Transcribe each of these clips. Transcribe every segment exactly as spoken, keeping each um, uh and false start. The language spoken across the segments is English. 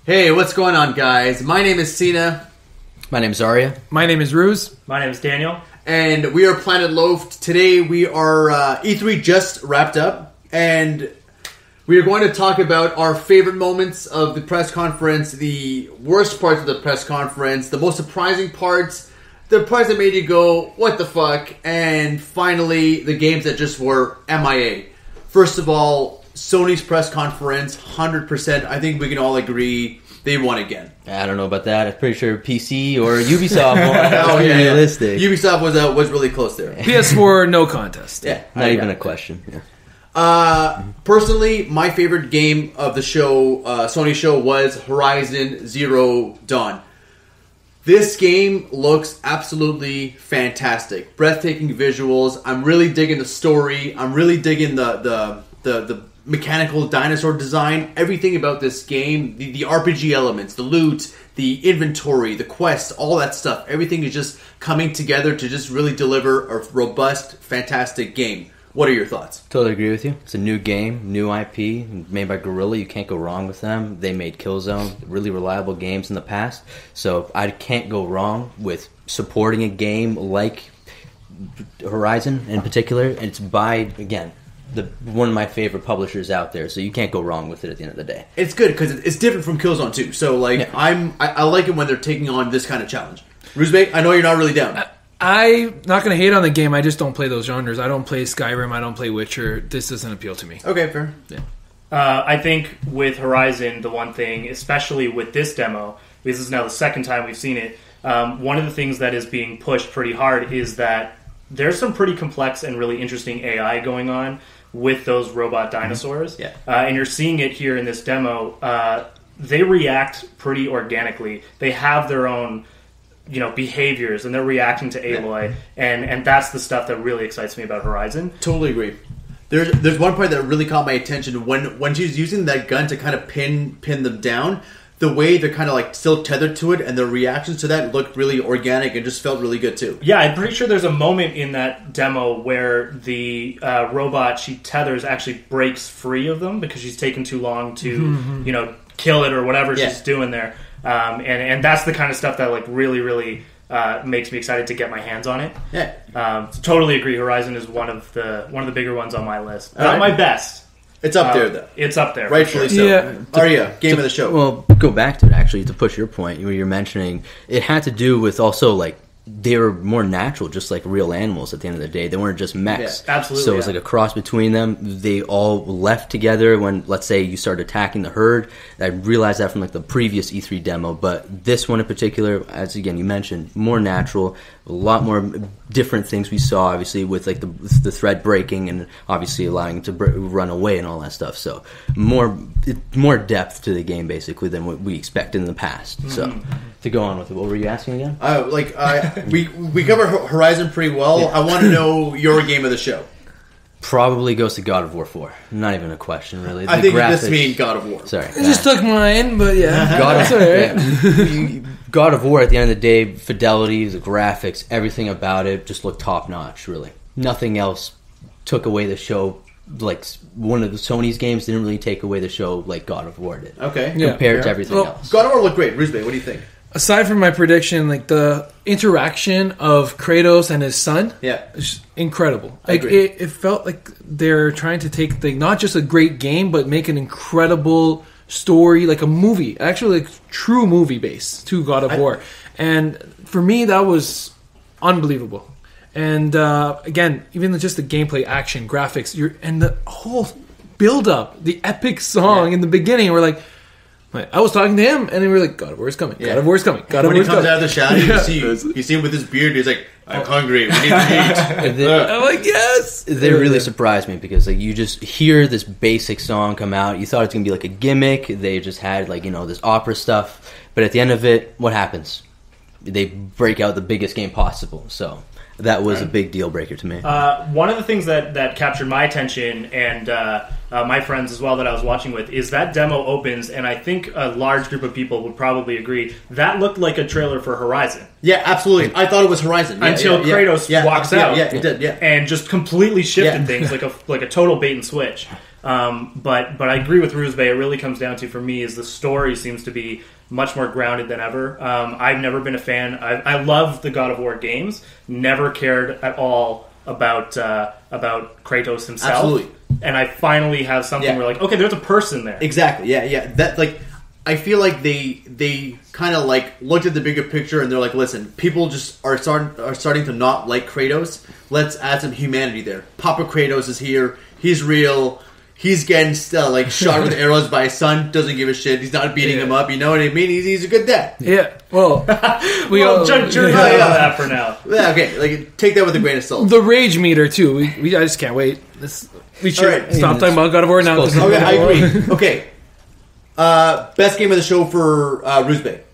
Hey, what's going on, guys? My name is Cena. My name is Arya. My name is Ruse. My name is Daniel. And we are Planet Loaf. Today we are, uh, E three just wrapped up, and we are going to talk about our favorite moments of the press conference, the worst parts of the press conference, the most surprising parts, the parts that made you go, what the fuck, and finally, the games that just were M I A. First of all, Sony's press conference, one hundred percent, I think we can all agree they won again. I don't know about that. I'm pretty sure P C or Ubisoft won. Oh, yeah, realistic. Yeah. Ubisoft was uh, was really close there. P S four, no contest. Yeah, Not even a question. Yeah. Uh, personally, my favorite game of the show, uh, Sony show, was Horizon Zero Dawn. This game looks absolutely fantastic. Breathtaking visuals. I'm really digging the story. I'm really digging the the the, the mechanical dinosaur design. Everything about this game, the, the R P G elements, the loot, the inventory, the quests, all that stuff. Everything is just coming together to just really deliver a robust, fantastic game. What are your thoughts? Totally agree with you. It's a new game, new I P, made by Guerrilla. You can't go wrong with them. They made Killzone, really reliable games in the past. So I can't go wrong with supporting a game like Horizon in particular. And it's by, again, the one of my favorite publishers out there. So you can't go wrong with it at the end of the day. It's good because it's different from Killzone two. So like, Yeah. I'm I, I like it when they're taking on this kind of challenge. Ruzbek, I know you're not really down. I'm not going to hate on the game. I just don't play those genres. I don't play Skyrim. I don't play Witcher. This doesn't appeal to me. Okay, fair. Yeah. Uh, I think with Horizon, the one thing, especially with this demo, because this is now the second time we've seen it, um, one of the things that is being pushed pretty hard is that there's some pretty complex and really interesting A I going on with those robot dinosaurs. Yeah. Uh, and you're seeing it here in this demo. Uh, they react pretty organically. They have their own, you know, behaviors, and they're reacting to Aloy, yeah. and and that's the stuff that really excites me about Horizon. Totally agree. There's there's one part that really caught my attention when when she's using that gun to kind of pin pin them down. The way they're kind of like still tethered to it, and the reactions to that looked really organic and just felt really good too. Yeah, I'm pretty sure there's a moment in that demo where the uh, robot she tethers actually breaks free of them because she's taken too long to, mm-hmm. you know, kill it or whatever yeah. she's doing there. Um, and, and that's the kind of stuff that like really, really uh, makes me excited to get my hands on it. Yeah, um, so totally agree. Horizon is one of the one of the bigger ones on my list. Not right. my best. It's up uh, there though. It's up there, rightfully sure. so. Yeah. Arya, game to, of the show. Well, go back to it actually to push your point where you're mentioning it had to do with also like they were more natural, just like real animals at the end of the day. They weren't just mechs. Yeah, absolutely. So it was yeah. like a cross between them. They all left together when, let's say, you started attacking the herd. I realized that from like the previous E three demo, but this one in particular, as again you mentioned, more natural, a lot more different things we saw, obviously, with like the the thread breaking and obviously allowing them to br- run away and all that stuff. So more more depth to the game, basically, than what we expected in the past. Mm-hmm. So to go on with it, what were you asking again? Uh, like uh, we we covered Horizon pretty well. Yeah. I want to know your game of the show. Probably goes to God of War four. Not even a question, really. The I think graphics, this means God of War. Sorry. I just took mine, but yeah. God of, right. yeah. God of War, at the end of the day, fidelity, the graphics, everything about it just looked top-notch, really. Nothing else took away the show. Like, one of the Sony's games didn't really take away the show like God of War did. Okay. Compared yeah. to everything well, else. God of War looked great. Ruzbe, what do you think? Aside from my prediction, like the interaction of Kratos and his son, yeah, is incredible. I like agree. It, it felt like they're trying to take the not just a great game, but make an incredible story, like a movie, actually, like true movie base to God of I, War. And for me, that was unbelievable. And uh, again, even just the gameplay, action, graphics, you're, and the whole build up, the epic song yeah. in the beginning, we're like. I was talking to him, and then we were like, God of War is coming. God yeah. of War is coming. God of when War is coming. When he comes out of the shadow, yeah. you, see, you see him with his beard, he's like, I'm hungry. We need to eat. I'm like, yes! They really surprised me because like you just hear this basic song come out. You thought it was going to be like a gimmick. They just had like, you know, this opera stuff. But at the end of it, what happens? They break out the biggest game possible. So that was right. a big deal breaker to me. Uh, one of the things that, that captured my attention and uh, uh, my friends as well that I was watching with is that demo opens, and I think a large group of people would probably agree, that looked like a trailer for Horizon. Yeah, absolutely. I thought it was Horizon. Yeah, Until yeah, Kratos yeah, walks yeah, out yeah, it did, yeah. and just completely shifted Yeah. things like a like a total bait and switch. Um, but but I agree with Ruse Bay. It really comes down to, for me, is the story seems to be much more grounded than ever. Um, I've never been a fan. I, I love the God of War games. Never cared at all about uh, about Kratos himself. Absolutely. And I finally have something Yeah. where, like, okay, there's a person there. Exactly. Yeah, yeah. That like, I feel like they they kind of like looked at the bigger picture and they're like, listen, people just are starting are starting to not like Kratos. Let's add some humanity there. Papa Kratos is here. He's real. He's getting still like shot with arrows by his son. Doesn't give a shit. He's not beating Yeah. him up. You know what I mean? He's, he's a good dad. Yeah. Well, we well, all ju- jury's yeah, out on yeah. that for now. Yeah, okay, like take that with a grain of salt. the rage meter too. We, we I just can't wait. This, we should All right. stop talking about God of War now. 'cause Okay, I of- agree. Okay, uh, best game of the show for uh, Ruse Bay.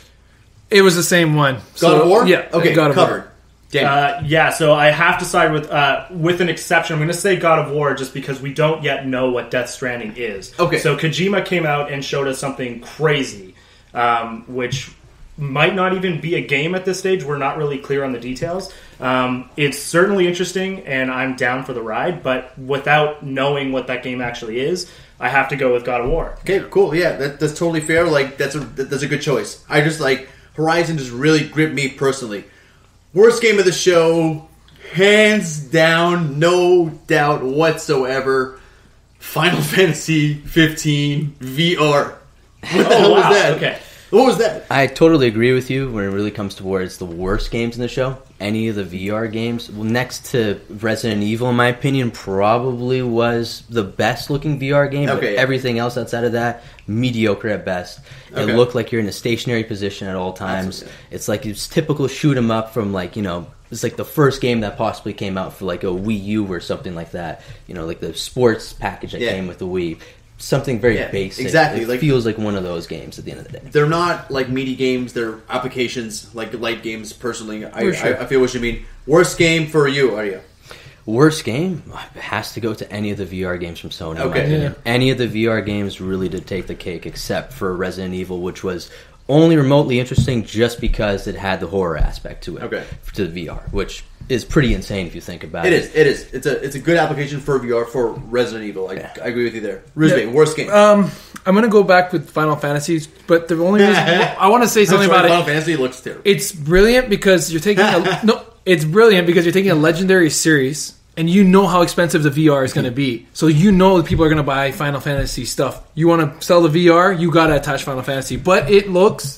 It was the same one. God So, of War. Yeah. Okay, God of covered. War. Damn. Uh, yeah, so I have to side with uh, with an exception. I'm going to say God of War just because we don't yet know what Death Stranding is. Okay. So Kojima came out and showed us something crazy, um, which might not even be a game at this stage. We're not really clear on the details. Um, it's certainly interesting, and I'm down for the ride. But without knowing what that game actually is, I have to go with God of War. Okay, cool. Yeah, that, that's totally fair. Like that's a that's a good choice. I just like Horizon just really gripped me personally. Worst game of the show, hands down, no doubt whatsoever. Final Fantasy fifteen V R. What the Oh, hell wow. was that? Okay. What was that? I totally agree with you when it really comes towards the worst games in the show. Any of the V R games, well, next to Resident Evil, in my opinion, probably was the best looking V R game. Okay, but yeah. everything else outside of that, mediocre at best. Okay. It looked like you're in a stationary position at all times. Absolutely. It's like it's typical shoot 'em up from like, you know, it's like the first game that possibly came out for like a Wii U or something like that. You know, like the sports package that Yeah. came with the Wii. Something very Yeah, basic. exactly, It like- feels like one of those games at the end of the day. They're not like meaty games. They're applications, like light games. Personally, I, For sure. I, I feel what you mean. Worst game for you, are you? Worst game has to go to any of the V R games from Sony. in my Okay. opinion. Any of the V R games really did take the cake, except for Resident Evil, which was only remotely interesting just because it had the horror aspect to it. Okay. To the V R, which is pretty insane if you think about It it. is. It is. It's a it's a good application for V R for Resident Evil. I, Yeah. I agree with you there. Ruse Yeah. Bay, worst game. Um, I'm gonna go back with Final Fantasies, but the only reason I want to say something I'm sorry, about Final it. Fantasy looks terrible. It's brilliant because you're taking a no. It's brilliant because you're taking a legendary series and you know how expensive the V R is going to be. So you know that people are going to buy Final Fantasy stuff. You want to sell the V R, you got to attach Final Fantasy. But it looks.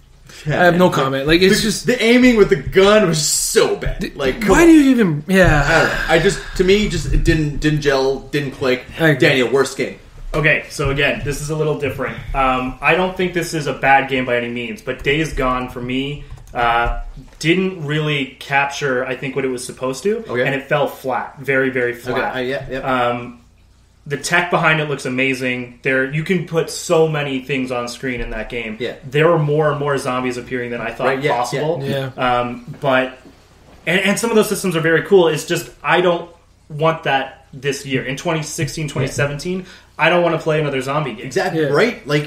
I have no comment. Like it's the, just. the aiming with the gun was so bad. Like, come Why on. do you even? Yeah. I don't know. I just to me just it didn't didn't gel, didn't click. I agree. Daniel, worst game. Okay, so again, this is a little different. Um, I don't think this is a bad game by any means, but Days Gone for me uh, didn't really capture, I think, what it was supposed to, Okay. and it fell flat, very, very flat. Okay, I, yeah, yeah. Um, the tech behind it looks amazing. There, you can put so many things on screen in that game. Yeah. There were more and more zombies appearing than I thought Right, yeah, possible. yeah. Um, but and, and some of those systems are very cool. It's just I don't want that this year in twenty sixteen, twenty seventeen. I don't want to play another zombie game. exactly yeah. right. Like,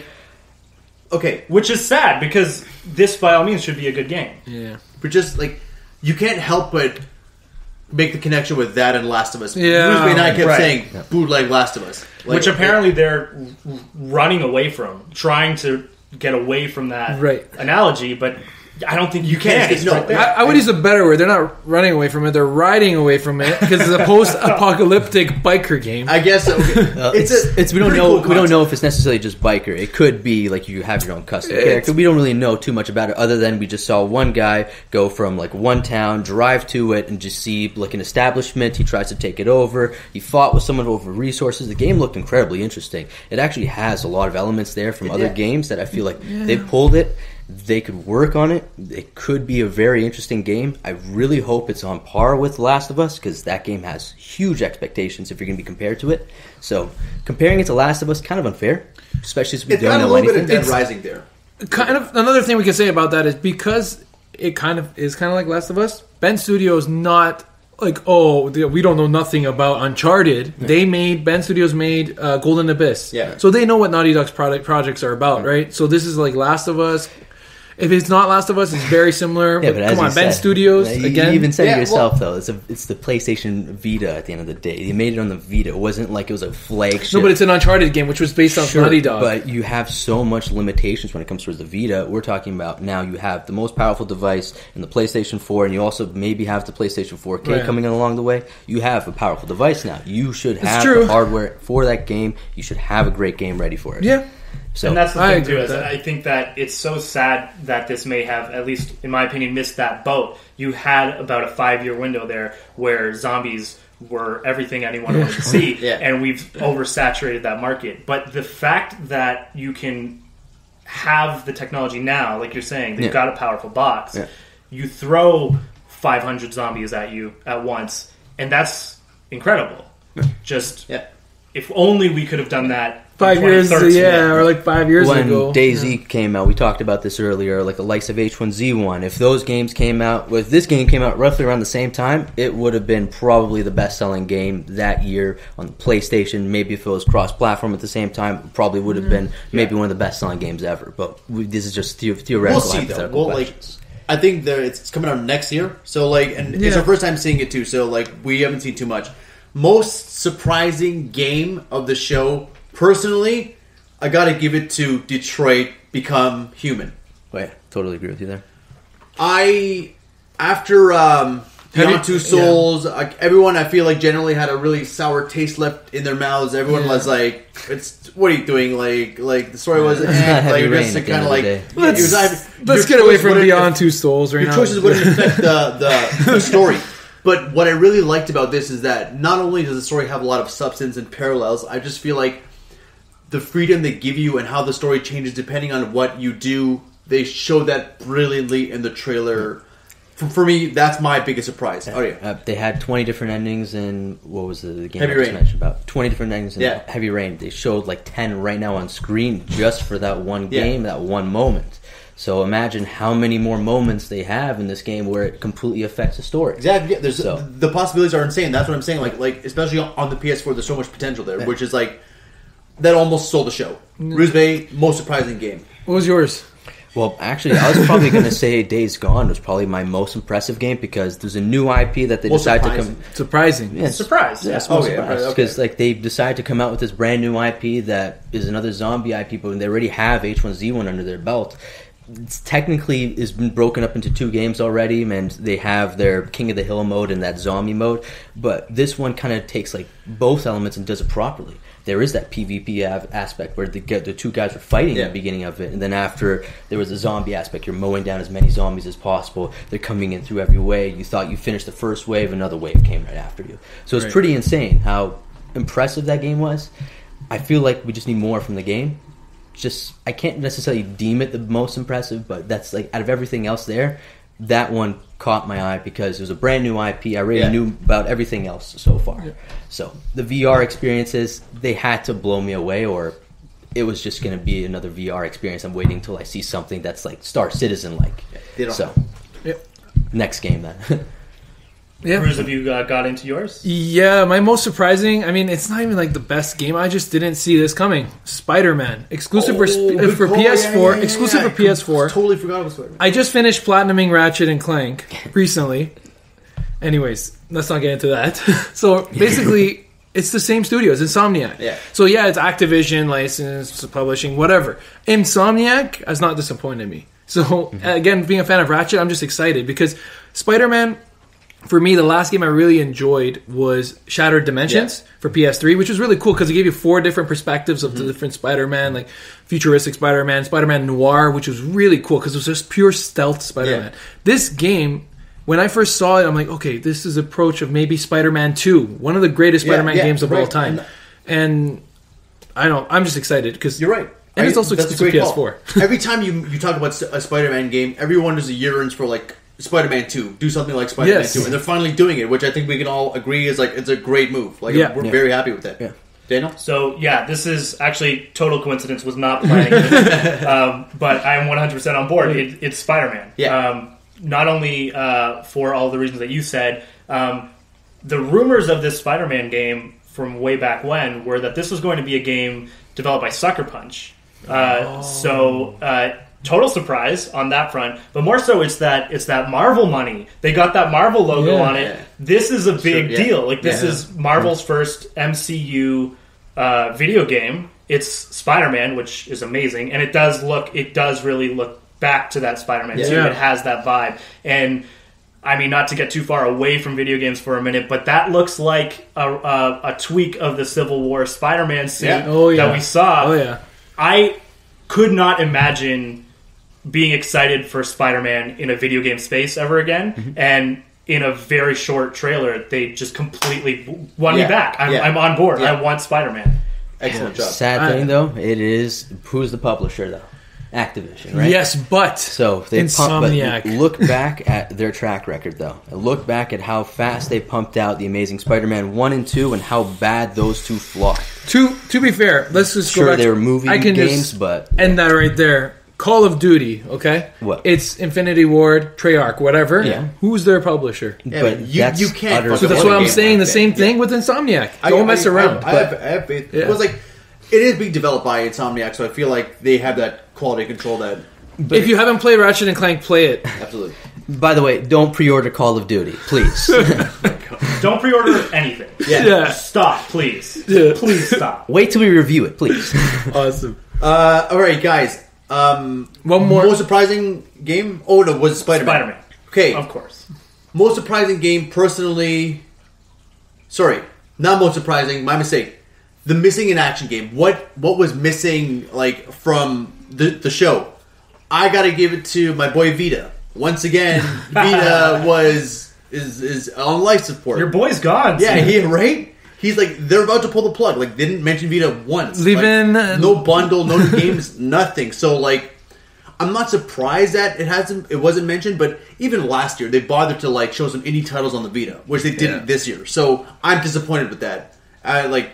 okay, Which is sad because this, by all means, should be a good game. Yeah. but just like you can't help but make the connection with that and Last of Us. Yeah. Bruce Wayne and I kept Right. saying bootleg Last of Us, like, Which apparently they're r- running away from, trying to get away from that Right. analogy, but I don't think you, You can't. can. It's No, right there. I, I would use a better word. They're not running away from it. They're riding away from it because it's a post-apocalyptic biker game. I guess okay. Uh, it's, it's, a it's we don't pretty know cool we don't concept. know if it's necessarily just biker. It could be like you have your own custom It's- character. We don't really know too much about it other than we just saw one guy go from like one town, drive to it, and just see like an establishment. He tries to take it over. He fought with someone over resources. The game looked incredibly interesting. It actually has a lot of elements there from other Yeah. games that I feel like they pulled it. They could work on it. It could be a very interesting game. I really hope it's on par with Last of Us because that game has huge expectations if you're going to be compared to it. So comparing it to Last of Us kind of unfair, especially since we It's don't got a know little bit anything. of Dead Rising there. Kind of another thing we can say about that is because it kind of is kind of like Last of Us. Ben Studio's not like oh we don't know nothing about Uncharted. They made Ben Studios made uh, Golden Abyss. Yeah. So they know what Naughty Dog's product projects are about, right? So this is like Last of Us. If it's not Last of Us, it's very similar. Yeah, but but as come you on, Ben said, Studios you, again. You even said Yeah, it yourself, well- though. It's a, it's the PlayStation Vita at the end of the day. You made it on the Vita. It wasn't like it was a flagship. no, but it's an Uncharted game, which was based on Sure, Naughty Dog. but you have so much limitations when it comes towards the Vita. We're talking about now you have the most powerful device in the PlayStation four, and you also maybe have the PlayStation four K Right. coming in along the way. You have a powerful device now. You should have true. the hardware for that game. You should have a great game ready for it. yeah. So And that's the I thing agree too. with Is that. I think that it's so sad that this may have, at least in my opinion, missed that boat. You had about a five-year window there where zombies were everything anyone wanted to see, Yeah. and we've oversaturated that market. But the fact that you can have the technology now, like you're saying, they've Yeah. got a powerful box. Yeah. You throw five hundred zombies at you at once, and that's incredible. Just Yeah. if only we could have done that. in Five years, twenty thirteen. yeah, or like five years when ago. DayZ came out, we talked about this earlier, like the likes of H one Z one. If those games came out, if this game came out roughly around the same time, it would have been probably the best-selling game that year on the PlayStation. Maybe if it was cross-platform at the same time, it probably would have been maybe one of the best-selling games ever. But we, this is just the- theoretical, We'll see, though. hypothetical Well, like, questions. I think there it's coming out next year. So like, and it's Yeah. our first time seeing it too. So like, we haven't seen too much. Most surprising game of the show, personally, I got to give it to Detroit Become Human. Oh, yeah, totally agree with you there. I after um, Have Beyond you- Two Souls, like, everyone I feel like generally had a really sour taste left in their mouths. Everyone Yeah. was like, "It's what are you doing?" Like, like the story was, eh, Heavy like rain just at the kind end of of the like. day. Let's, it was either- let's your get away choice from wouldn't- Beyond Two Souls right your now. choices wouldn't affect the, the, the story. But what I really liked about this is that not only does the story have a lot of substance and parallels, I just feel like the freedom they give you and how the story changes depending on what you do, they show that brilliantly in the trailer. For, for me, that's my biggest surprise. Oh yeah, Uh, they had twenty different endings in what was the, the game Heavy I just Rain. mentioned about twenty different endings in Yeah. Heavy Rain. They showed like ten right now on screen just for that one Yeah. game, that one moment. So imagine how many more moments they have in this game where it completely affects the story. exactly. Yeah, there's So- the possibilities are insane. That's what I'm saying. Like, like especially on the P S four, there's so much potential there, which is like that almost sold the show. Bruce Bay, most surprising game. What was yours? Well, actually, I was probably going to say Days Gone was probably my most impressive game because there's a new I P that they Most decided to surprising. come. Surprising. Yeah, Surprise. Yeah, Yeah. small Oh, yeah, surprise. okay. Because like they decided to come out with this brand new I P that is another zombie I P, but they already have H one Z one under their belt. It's technically has been broken up into two games already, and they have their King of the Hill mode and that zombie mode. But this one kind of takes like both elements and does it properly. There is that PvP av- aspect where the the two guys were fighting Yeah. at the beginning of it, and then after there was a zombie aspect. You're mowing down as many zombies as possible. They're coming in through every way. You thought you finished the first wave, another wave came right after you. So it's Right. pretty insane how impressive that game was. I feel like we just need more from the game. Just I can't necessarily deem it the most impressive, but that's like out of everything else there, that one caught my eye because it was a brand new I P. I already Yeah. knew about everything else so far. So the V R experiences, they had to blow me away, or it was just going to be another V R experience. I'm waiting until I see something that's like Star Citizen like. They don't- So Yep. next game then. Yeah. Bruce, have you uh, got into yours? Yeah, my most surprising. I mean, it's not even like the best game. I just didn't see this coming. Spider-Man, exclusive for, sp- good for call. P S four. Yeah, yeah, yeah, exclusive yeah. for P S four. Totally forgot about Spider-Man. I just finished platinuming Ratchet and Clank recently. Anyways, let's not get into that. So basically, it's the same studio. It's Insomniac. Yeah. So yeah, it's Activision licensed publishing, whatever. Insomniac has not disappointed me. So again, being a fan of Ratchet, I'm just excited because Spider-Man. For me, the last game I really enjoyed was Shattered Dimensions Yeah. for P S three, which was really cool because it gave you four different perspectives of the different Spider-Man, like futuristic Spider-Man, Spider-Man Noir, which was really cool because it was just pure stealth Spider-Man. Yeah. This game, when I first saw it, I'm like, okay, this is approach of maybe Spider-Man two, one of the greatest Yeah, Spider-Man yeah, games of all right. time. And I don't, I'm just excited because You're right. And I- it's also that's a exclusive great P S four. call. Every time you you talk about a Spider-Man game, everyone is a yearns for like Spider-Man two. Do something like Spider-Man Yes. two, and they're finally doing it, which I think we can all agree is like it's a great move. Like Yeah. we're Yeah. very happy with that. Yeah. Daniel, So yeah, this is actually total coincidence. Was not planning, this. um, but I'm one hundred percent on board. It, it's Spider-Man. Yeah. Um, not only uh, for all the reasons that you said, um, the rumors of this Spider-Man game from way back when were that this was going to be a game developed by Sucker Punch. Uh, So uh, total surprise on that front. But more so, it's that it's that Marvel money. They got that Marvel logo Yeah. on it. This is a big Sure, yeah. deal. Like this Yeah. is Marvel's first M C U uh, video game. It's Spider-Man, which is amazing, and it does look. It does really look back to that Spider-Man Yeah. too. It has that vibe, and I mean, not to get too far away from video games for a minute, but that looks like a, a, a tweak of the Civil War Spider-Man suit Yeah. Oh, yeah. that we saw. Oh, yeah. I could not imagine being excited for Spider-Man in a video game space ever again, Mm-hmm. and in a very short trailer, they just completely won Yeah. me back. I'm, Yeah. I'm on board. Yeah. I want Spider-Man. Excellent job. Sad I- thing though, it is who's the publisher though? Activision, right? Yes, but So they pump, but Insomniac. look back at their track record, though. Look back at how fast they pumped out the Amazing Spider-Man one and two, and how bad those two flopped. to to be fair, let's just go Sure, back. they to- were movie I can games, just but end that right there. Call of Duty, okay? What? It's Infinity Ward, Treyarch, whatever. Yeah. Who's their publisher? Yeah, but but you, that's you can't. utter- fuck So up that's all what the I'm game saying. like The that. same Yeah. thing with Insomniac. I- Don't I- mess I- around. I, but have, I have faith. Yeah. It was like it is being developed by Insomniac, so I feel like they have that quality control. That if you haven't played Ratchet and Clank, play it. absolutely. by the way, don't pre-order Call of Duty, please. Don't pre-order anything. Yeah. Yeah. Stop, please. Yeah. Please stop. Wait till we review it, please. Awesome. Uh, all right, guys. Um, One more. most surprising game. Oh no, was it Spider-Man? Spider-Man. Okay, Of course. most surprising game. Personally, sorry, not most surprising. My mistake. The missing in action game. What what was missing like from the the show? I got to give it to my boy Vita. Once again, Vita was is is on life support. Your boy's gone. Yeah, Steve. he right. He's like they're about to pull the plug. Like they didn't mention Vita once. Leaving- Like, no bundle, no new games, nothing. So like, I'm not surprised that it hasn't. It wasn't mentioned. But even last year, they bothered to like show some indie titles on the Vita, which they didn't Yeah. this year. So I'm disappointed with that. I like.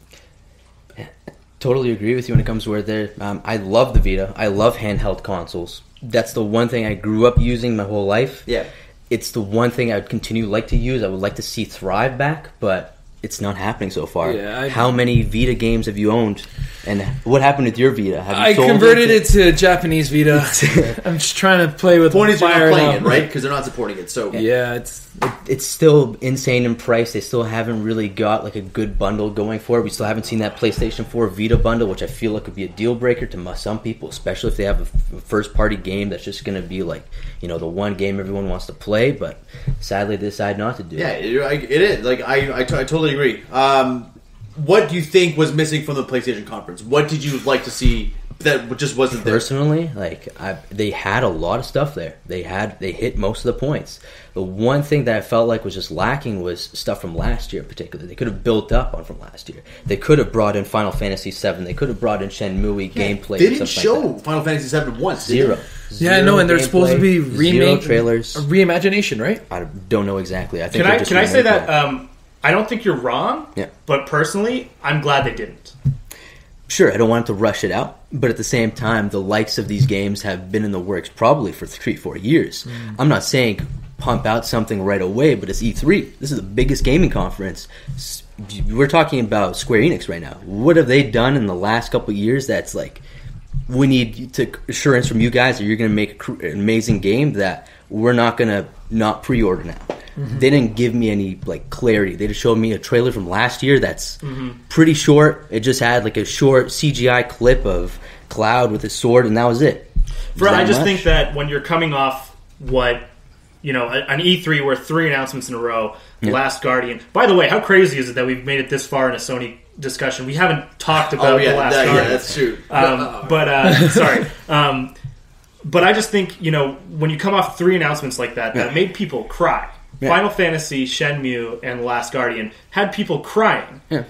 Totally agree with you when it comes to where they're. Um, I love the Vita. I love handheld consoles. That's the one thing I grew up using my whole life. Yeah. It's the one thing I would continue to like to use. I would like to see thrive back, but it's not happening so far. Yeah, I- How many Vita games have you owned? And what happened with your Vita? Have you I sold converted it to Japanese Vita. I'm just trying to play with Point is you're fire not playing now. it, right? Because they're not supporting it. So Yeah, it's It, it's still insane in price. They still haven't really got like a good bundle going for it. We still haven't seen that PlayStation four Vita bundle, which I feel like could be a deal breaker to mu- some people, especially if they have a f- first party game that's just going to be like, you know, the one game everyone wants to play. But sadly, they decide not to do yeah, it. it, like, it is. Like I, I, t- I totally agree. Um, what do you think was missing from the PlayStation conference? What did you like to see that just wasn't there? Personally, like I, they had a lot of stuff there. They had they hit most of the points. The one thing that I felt like was just lacking was stuff from last year, in particular. They could have built up on from last year. They could have brought in Final Fantasy seven. They could have brought in Shenmue gameplay. They and didn't stuff show like that. Final Fantasy seven once. did Zero. they? yeah, I know, and they're supposed to be gameplay, zero remake trailers. a reimagination, right? I don't know exactly. I think Can they're I just can I say remaking that? it. Um, I don't think you're wrong. Yeah. But personally, I'm glad they didn't. Sure, I don't want to rush it out, but at the same time, the likes of these games have been in the works probably for three, four years. Mm. I'm not saying pump out something right away, but it's E three. This is the biggest gaming conference. S- We're talking about Square Enix right now. What have they done in the last couple of years that's like, we need to assurance from you guys that you're going to make a cr- an amazing game that we're not going to not pre-order now. Mm-hmm. They didn't give me any like clarity. They just showed me a trailer from last year that's Mm-hmm. pretty short. It just had like a short C G I clip of Cloud with his sword, and that was it. For, Is that I just much? think that when you're coming off what, you know, an E three where three announcements in a row, The Last Guardian. By the way, how crazy is it that we've made it this far in a Sony discussion? We haven't talked about Oh yeah, The Last that, yeah, Guardian. that's true. Um, but uh, sorry, um, but I just think, you know, when you come off three announcements like that, that Yeah. made people cry. Yeah. Final Fantasy, Shenmue, and The Last Guardian had people crying. Yeah.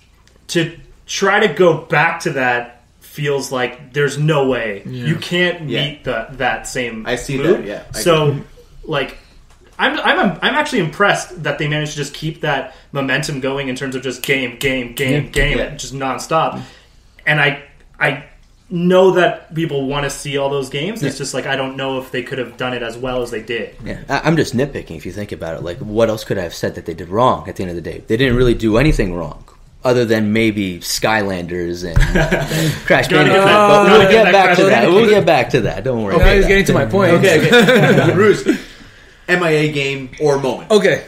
To try to go back to that feels like there's no way you can't Yeah. meet the that same. I see mood. that, yeah. I So, like. I'm, I'm I'm actually impressed that they managed to just keep that momentum going in terms of just game, game, game, Yeah. game, Yeah. just nonstop. And I I know that people want to see all those games. It's Yeah. just like I don't know if they could have done it as well as they did. Yeah, I- I'm just nitpicking if you think about it. Like, what else could I have said that they did wrong at the end of the day? They didn't really do anything wrong. other than maybe Skylanders and Crash Gotta Bandicoot. get that- But gotta we'll get get that back Crash to that. Bandicoot. We'll get back to that. Don't worry. Now about he's that. getting to my point. Okay, okay. Bruce, M I A game or moment? Okay.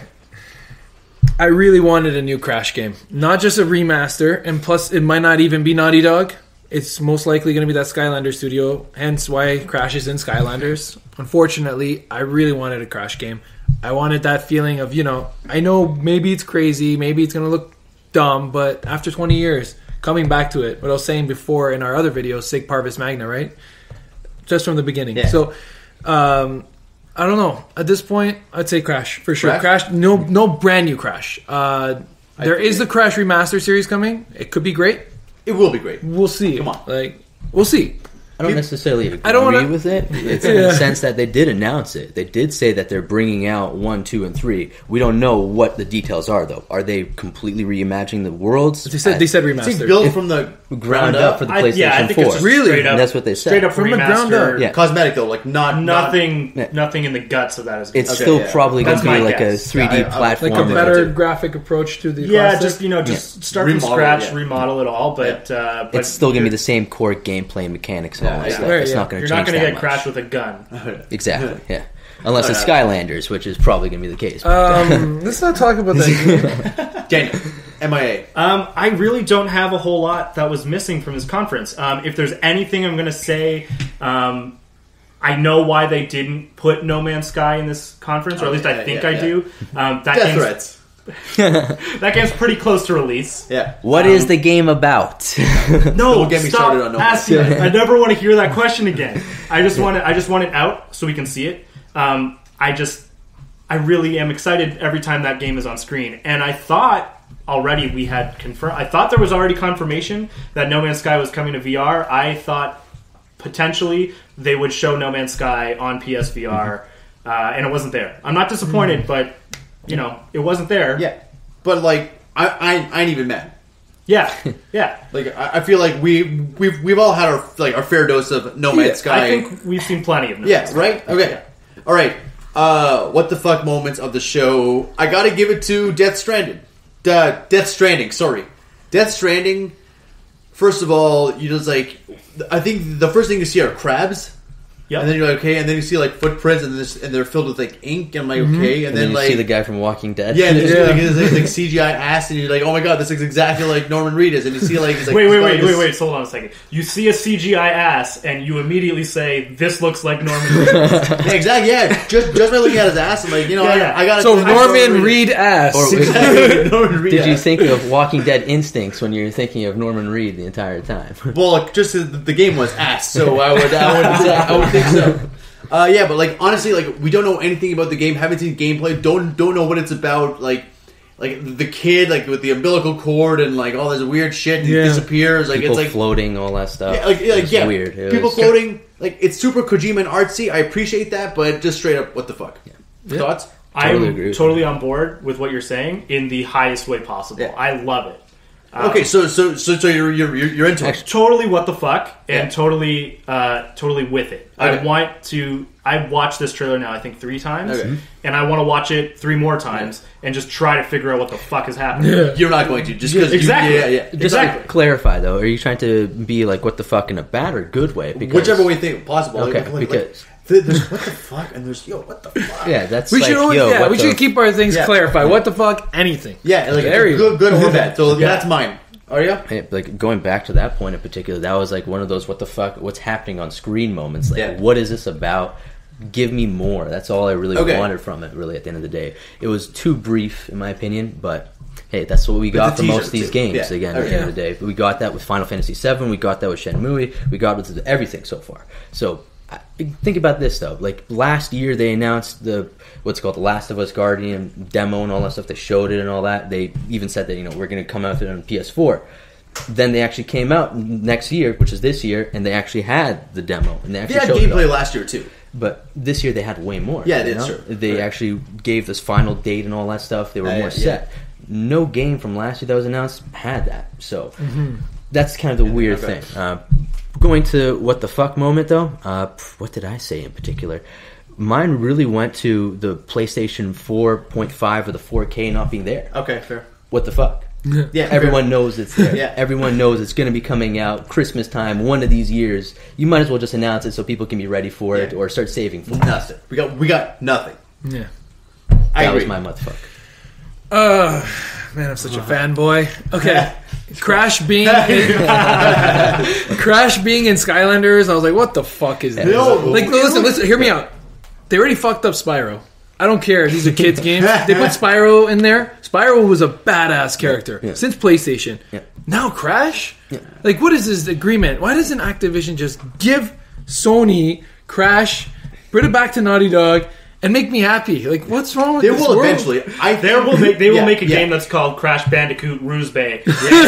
I really wanted a new Crash game. Not just a remaster, and plus it might not even be Naughty Dog. It's most likely going to be that Skylander studio, hence why Crash is in Skylanders. Unfortunately, I really wanted a Crash game. I wanted that feeling of, you know, I know maybe it's crazy, maybe it's going to look dumb, but after twenty years, coming back to it, what I was saying before in our other video, Sig Parvis Magna, right? Just from the beginning. Yeah. So, um, I don't know. At this point, I'd say Crash for sure. Crash? Crash, no, no brand new Crash. Uh, there I- is the Crash Remaster series coming. It could be great. It will be great. We'll see. Come on. Like we'll see. I don't necessarily agree I don't wanna- with it. It's in Yeah. the sense that they did announce it. They did say that they're bringing out one, two, and three. We don't know what the details are, though. Are they completely reimagining the worlds? They said they said It's remaster. built from the ground up for the I- PlayStation yeah, I think four. it's just Really? straight up, And that's what they said. Straight up From the remaster. ground up. Yeah. cosmetic though, like not Nothing, Yeah. nothing in the guts of that is. It's Okay, still yeah. probably going That's to be my like guess. a three D Yeah, I- I- platform. like a Form better it. graphic approach to the yeah, classic. just you know, just start Remodel, from scratch, yeah. remodel it all. But, uh, but It's still going to be you're- the same core gameplay mechanics and all Yeah, that yeah. stuff. Right, It's yeah. not going to You're change not going to that get much. crashed with a gun. Exactly, yeah. Unless it's Uh, Skylanders, which is probably going to be the case. Um, let's not talk about that. Daniel, M I A. Um, I really don't have a whole lot that was missing from this conference. Um, if there's anything I'm going to say, um, I know why they didn't put No Man's Sky in this conference, or at Oh, least yeah, I think yeah, I yeah. do. Um, that Death game's, threats. that game's pretty close to release. Yeah. What is the game about? No, Don't get me stop started on No Man's asking. I never want to hear that question again. I just want it. I just want it out so we can see it. Um, I just, I really am excited every time that game is on screen. And I thought already we had confirmed. I thought there was already confirmation that No Man's Sky was coming to V R. I thought potentially they would show No Man's Sky on P S V R, uh, and it wasn't there. I'm not disappointed, but you know, it wasn't there. Yeah, but like I, I, I ain't even mad. yeah, yeah. Like I, I feel like we we've we've all had our like our fair dose of No Man's Sky. I think we've seen plenty of. No Yeah, Man's Sky. right? Okay. All right. Uh, what the fuck moments of the show? I gotta give it to Death Stranding. Uh, Death Stranding, sorry. Death Stranding, first of all, you just like, I think the first thing you see are crabs. Yep. And then you're like, okay, and then you see like footprints and, this, and they're filled with like ink, and I'm like, okay, and, And then, then you like, see the guy from Walking Dead. yeah, and there's Yeah. like, it's like, like C G I ass, and you're like, oh my god, this looks exactly like Norman Reedus, and you see like, he's like Wait, wait, he's got, wait, like, wait, this- wait. So hold on a second. You see a C G I ass, and you immediately say, "This looks like Norman Reedus." Yeah, exactly. Yeah, just just by looking at his ass, I'm like, you know, Yeah, I, yeah. I got So Norman Reed ass. Or- Norman Reedus. Did you think of Walking Dead instincts when you're thinking of Norman Reed the entire time? Well, just the, the game was ass, so I would, I would, say, I would think so. Uh, yeah, but like honestly, like we don't know anything about the game. Haven't seen gameplay. Don't don't know what it's about. Like, like the kid, like with the umbilical cord and like all this weird shit. He Yeah. disappears. Like People it's like floating, all that stuff. yeah, like, It like was yeah, weird. It people was- floating. Like it's super Kojima and artsy. I appreciate that, but just straight up, what the fuck? Yeah. Thoughts? Totally I'm agree with totally on board with what you're saying in the highest way possible. Yeah. I love it. Um, Okay, so so so so you're you're you're you're into it. totally what the fuck, and Yeah. totally, uh, totally with it. I Okay. want to. I watched this trailer now, I think three times, Okay. and I want to watch it three more times and just try to figure out what the fuck is happening. You're not going to just because Exactly. yeah, yeah. Just Exactly. to clarify, though, are you trying to be like, what the fuck in a bad or good way? Because, Whichever way think possible. Okay, like, like, because- like, th- there's what the fuck and there's yo what the fuck. Yeah, that's we like, should always, yo, yeah, what we the- should keep our things Yeah. clarified. What the fuck? Anything. Yeah, like There you good, good or bad. So Yeah. that's mine. Are you? Hey, like going back to that point in particular, that was like one of those what the fuck, what's happening on screen moments. Like, Yeah. what is this about? Give me more. That's all I really Okay. wanted from it. Really, at the end of the day, it was too brief, in my opinion. But hey, that's what we got the for most teaser, of these too. games. Yeah. Again, at Okay. the end of the day, we got that with Final Fantasy seven. We got that with Shenmue. We got with everything so far. So I- think about this though. Like last year, they announced the what's called the Last of Us Guardian demo and all that stuff. They showed it and all that. They even said that you know we're going to come out with it on P S four. Then they actually came out next year, which is this year, and they actually had the demo and they They actually had showed it gameplay off. last year too. But this year they had way more. Yeah, you that's know? true. They Right. actually gave this final date and all that stuff. They were Uh, more yeah. set. No game from last year that was announced had that. So that's kind of the weird okay. thing. Uh, going to what the fuck moment though. Uh, what did I say in particular? Mine really went to the PlayStation four point five or the four K not being there. Okay, fair. What the fuck? Yeah, Everyone knows it's there. Yeah. Everyone knows it's going to be coming out Christmas time, one of these years. You might as well just announce it so people can be ready for it Yeah. or start saving for it. nothing. We got we got nothing. Yeah. I That was agree. my motherfucker. Uh, man, I'm such a fanboy. Okay. Crash being in, Crash being in Skylanders, I was like, what the fuck is this? No, like, it listen, was- listen, hear me out. They already fucked up Spyro. I don't care. These are kids' games. They put Spyro in there. Spyro was a badass character Yeah. since PlayStation. Yeah. Now Crash? Like, what is this agreement? Why doesn't Activision just give Sony Crash, bring it back to Naughty Dog, and make me happy? Like, what's wrong with They this will world? eventually. I They will make they will Yeah, make a yeah. game that's called Crash Bandicoot Ruse Bay.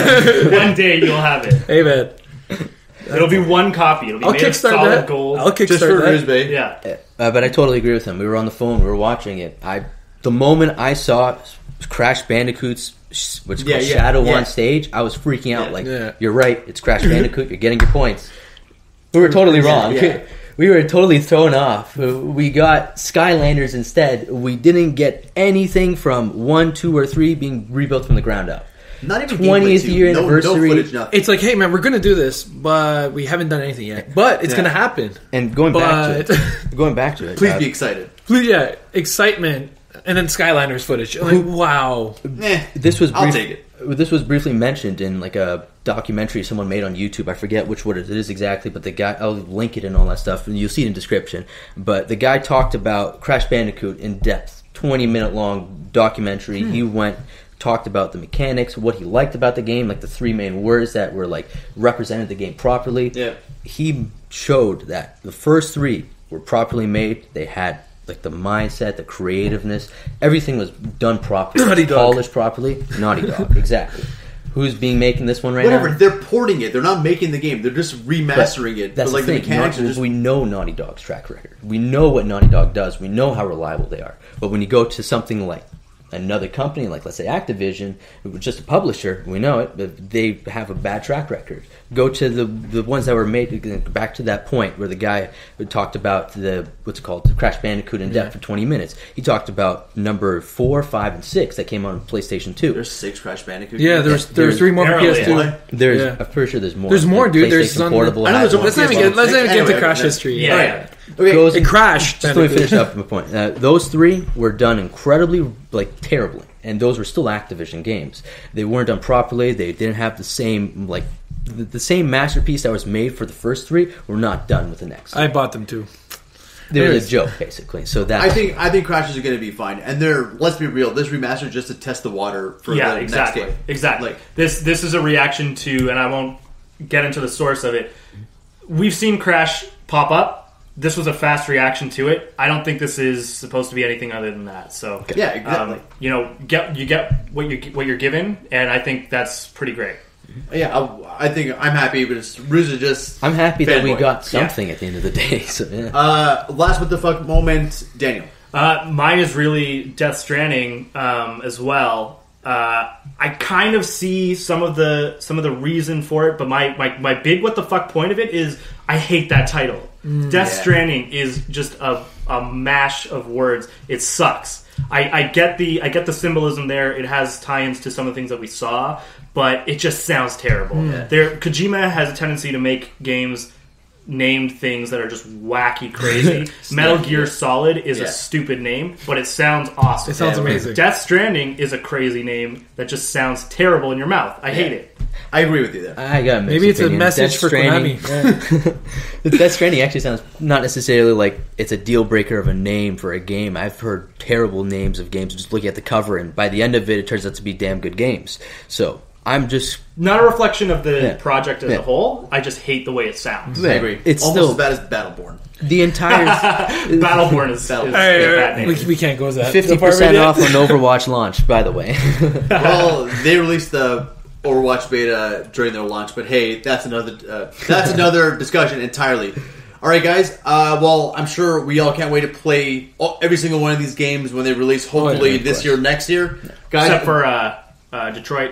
One day you'll have it. Hey, man. It'll be one copy. It'll be I'll made of kickstart solid that. gold. I'll kickstart just for that. Ruse Bay. yeah. Uh, but I totally agree with him. We were on the phone. We were watching it. I the moment I saw Crash Bandicoot's sh- what's Yeah, called yeah, Shadow yeah. on stage, I was freaking out. Yeah. Like, Yeah. you're right. It's Crash Bandicoot. You're getting your points. We were totally wrong. Yeah. We were totally thrown off. We got Skylanders instead. We didn't get anything from one, two, or three being rebuilt from the ground up. Not even twentieth gameplay, too. year no, anniversary. No footage, nothing. It's like, hey, man, we're going to do this, but we haven't done anything yet. But it's Yeah. going to happen. And going back to But- it, going back to it, Please uh, be excited. Please, yeah, excitement. And then Skylanders footage. Like, wow. Eh, this was I'll brief- take it. This was briefly mentioned in like a documentary someone made on YouTube. I forget which what it is exactly, but the guy, I'll link it and all that stuff, and you'll see it in the description. But the guy talked about Crash Bandicoot in depth, twenty minute long documentary. Hmm. He went talked about the mechanics, what he liked about the game, like the three main words that were like represented the game properly. Yeah. He showed that the first three were properly made. They had like the mindset, the creativeness, everything was done properly, Naughty Dog. polished properly. Naughty Dog, exactly. Who's being making this one right Whatever. now? They're porting it. They're not making the game. They're just remastering But it. That's but like the the, thing. mechanics Naughty- are just. we know Naughty Dog's track record. We know what Naughty Dog does. We know how reliable they are. But when you go to something like another company, like let's say Activision, who was just a publisher, we know it, but they have a bad track record. Go to the the ones that were made, back to that point where the guy who talked about the, what's it called, the Crash Bandicoot in depth for twenty minutes. He talked about number four, five, and six that came out on PlayStation two. There's six Crash Bandicoot. Yeah, games. there's There's there's three more for barely P S two. one. There's, Yeah. I'm pretty sure there's more. There's more, Like dude. There's PlayStation on Portable the, I know has there's one. one. let's not even get let's not even get Anyway, into Crash next- history. Yeah. Alright. Okay. Goes- It crashed. Just let me finish up my point. Uh, those three were done incredibly, like, terribly, and those were still Activision games. They weren't done properly. They didn't have the same, like, the, the same masterpiece that was made for the first three were not done with the next. I bought them too. they were anyways. a joke, basically. So that's I think I think Crashes are going to be fine, and they're let's be real. This remaster is just to test the water for Yeah, the exactly. next game. Exactly. Like, this this is a reaction to, and I won't get into the source of it. We've seen Crash pop up. This was a fast reaction to it. I don't think this is supposed to be anything other than that. So Yeah, exactly. um, you know, get you get what you what you're given, and I think that's pretty great. yeah, I, I think I'm happy, but it's Ruse is just. I'm happy that we fanboy. got something at the end of the day. So yeah. Uh, last what the fuck moment, Daniel. Uh, mine is really Death Stranding um, as well. Uh, I kind of see some of the some of the reason for it, but my, my, my big what the fuck point of it is I hate that title. Death Yeah. Stranding is just a, a mash of words. It sucks. I, I get the I get the symbolism there. It has tie-ins to some of the things that we saw, but it just sounds terrible. There, Kojima has a tendency to make games named things that are just wacky crazy. Metal Gear Solid is Yeah. a stupid name, but it sounds awesome. It sounds Yeah, amazing. Death Stranding is a crazy name that just sounds terrible in your mouth. I hate it. I agree with you there. I got a mixed Maybe it's a opinion. message Death for Stranding- Konami. Death Stranding actually sounds not necessarily like it's a deal breaker of a name for a game. I've heard terrible names of games just looking at the cover, and by the end of it, it turns out to be damn good games. So I'm just Not a reflection of the Yeah. project as Yeah. a whole. I just hate the way it sounds. I agree. It's almost still as bad as Battleborn. the entire Battleborn is, is, Battle- is Hey, a hey, bad hey, name. we, we can't go to that. fifty percent off on Overwatch launch. By the way, Well, they released the Overwatch beta during their launch, but hey, that's another uh, that's another discussion entirely. All right, guys. Uh, well, I'm sure we all can't wait to play all, every single one of these games when they release. Hopefully Oh, yeah, of this course. year, next year, guys. Except for uh, uh, Detroit.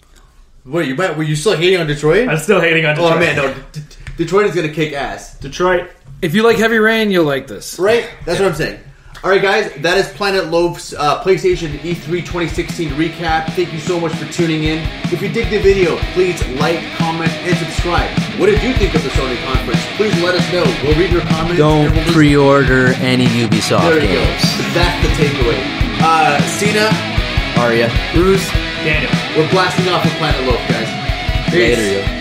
Wait, you might, were you still hating on Detroit? I'm still hating on Detroit. Oh man, no. D- D- Detroit is gonna kick ass, Detroit. If you like Heavy Rain, you'll like this. right? That's what I'm saying. All right, guys, that is Planet Loaf's uh, PlayStation E three twenty sixteen recap. Thank you so much for tuning in. If you dig the video, please like, comment, and subscribe. What did you think of the Sony conference? Please let us know. We'll read your comments. Don't we'll pre-order any Ubisoft There you games. go. That's the takeaway. Uh, Cena, Aria. Bruce, Daniel. we're blasting off with Planet Loaf, guys. Peace. Later, yo.